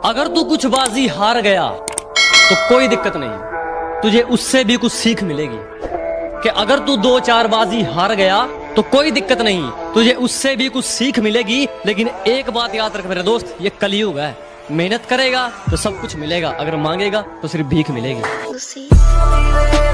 अगर तू कुछ बाजी हार गया तो कोई दिक्कत नहीं, तुझे उससे भी कुछ सीख मिलेगी। कि अगर तू 2-4 बाजी हार गया तो कोई दिक्कत नहीं, तुझे उससे भी कुछ सीख मिलेगी। लेकिन एक बात याद रख मेरे दोस्त, ये कलयुग है। मेहनत करेगा तो सब कुछ मिलेगा, अगर मांगेगा तो सिर्फ भीख मिलेगी।